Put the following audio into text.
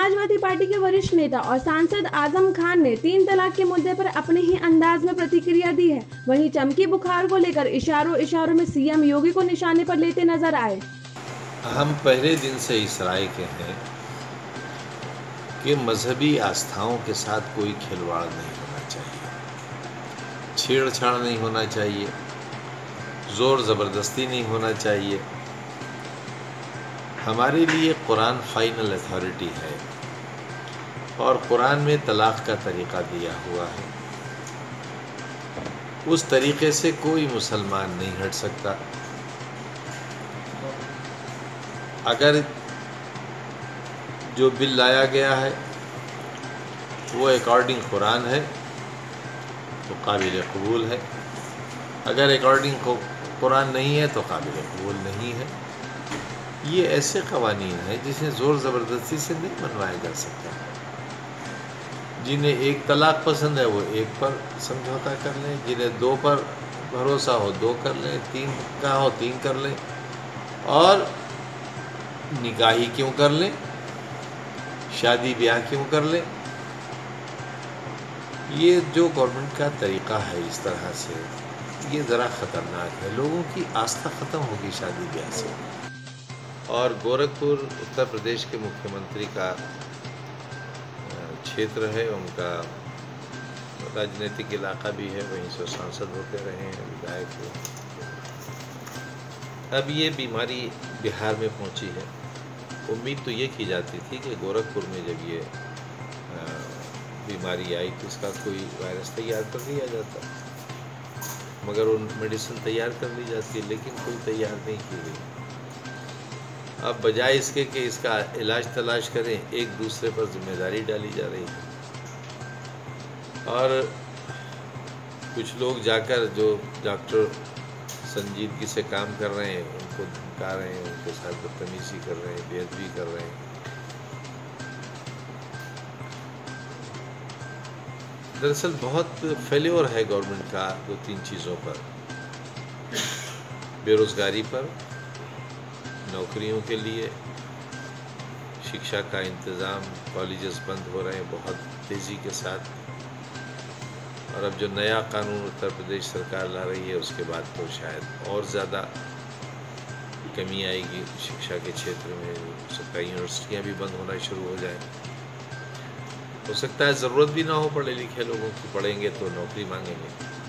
Samajwadi party के वरिष्ठ नेता और सांसद आजम खान ने 3 तलाक के मुद्दे पर अपने ही अंदाज में प्रतिक्रिया दी है। वहीं चमकी बुखार को लेकर इशारों इशारों में सीएम योगी को निशाने पर लेते नजर आए। हम पहले दिन से इस राय के हैं कि मजहबी आस्थाओं के साथ कोई खिलवाड़ नहीं होना चाहिए, छेड़छाड़ नहीं होना चाहिए, ज़ोर ज़बरदस्ती नहीं होना चाहिए। हमारे लिए कुरान फाइनल अथॉरिटी है और कुरान में तलाक़ का तरीक़ा दिया हुआ है। उस तरीक़े से कोई मुसलमान नहीं हट सकता। अगर जो बिल लाया गया है वो अकॉर्डिंग कुरान है तो काबिल कबूल है, अगर अकॉर्डिंग कुरान नहीं है तो काबिल कबूल नहीं है। ये ऐसे क़वानीन हैं जिसे ज़ोर ज़बरदस्ती से नहीं मनवाया जा सकता। जिन्हें एक तलाक़ पसंद है वो एक पर समझौता कर लें, जिन्हें 2 पर भरोसा हो 2 कर लें, 3 का हो 3 कर लें, और निकाह ही क्यों कर लें, शादी ब्याह क्यों कर लें। ये जो गवर्नमेंट का तरीक़ा है इस तरह से, ये ज़रा ख़तरनाक है। लोगों की आस्था ख़त्म होगी शादी ब्याह से। और गोरखपुर उत्तर प्रदेश के मुख्यमंत्री का क्षेत्र है, उनका राजनीतिक इलाका भी है, वहीं से सांसद होते रहे हैं, विधायक हुए। अब ये बीमारी बिहार में पहुंची है। उम्मीद तो ये की जाती थी कि गोरखपुर में जब ये बीमारी आई तो इसका कोई वायरस तैयार कर लिया जाता, मगर उन मेडिसिन तैयार कर ली जाती है, लेकिन कोई तैयार नहीं की गई। अब बजाय इसके कि इसका इलाज तलाश करें, एक दूसरे पर जिम्मेदारी डाली जा रही है। और कुछ लोग जाकर जो डॉक्टर संजीदगी से काम कर रहे हैं उनको धमका रहे हैं, उनके साथ बदतमीजी कर रहे हैं, बेअदबी कर रहे हैं। दरअसल बहुत फेल्योर है गवर्नमेंट का 2-3 चीज़ों पर, बेरोज़गारी पर, नौकरियों के लिए, शिक्षा का इंतज़ाम, कॉलेजेस बंद हो रहे हैं बहुत तेज़ी के साथ। और अब जो नया कानून उत्तर प्रदेश सरकार ला रही है उसके बाद तो शायद और ज़्यादा कमी आएगी शिक्षा के क्षेत्र में। हो सकता है यूनिवर्सिटियाँ भी बंद होना शुरू हो जाए, हो सकता है ज़रूरत भी ना हो पढ़े लिखे लोगों की, पढ़ेंगे तो नौकरी मांगेंगे।